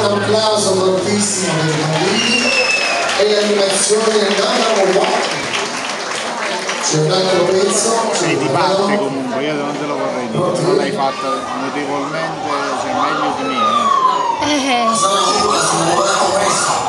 un applauso fortissimo per i bambini e l'animazione number one. C'è un altro pezzo. Sì, ti parte comunque, io non te lo vorrei dire, non l'hai fatta notevolmente, cioè meglio di me. Sarà una